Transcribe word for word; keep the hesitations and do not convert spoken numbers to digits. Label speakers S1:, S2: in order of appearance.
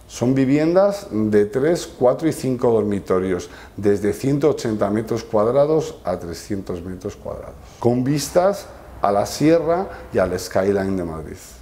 S1: Son viviendas de tres, cuatro y cinco dormitorios, desde ciento ochenta metros cuadrados a trescientos metros cuadrados, con vistas a la sierra y al skyline de Madrid.